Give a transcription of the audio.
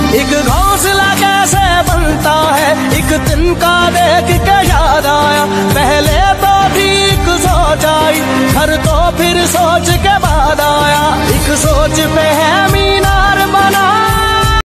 एक घोंसला कैसे बनता है, एक तिनका देख के याद आया। पहले तो ठीक सोच आई, घर तो फिर सोच के बाद आया। एक सोच पे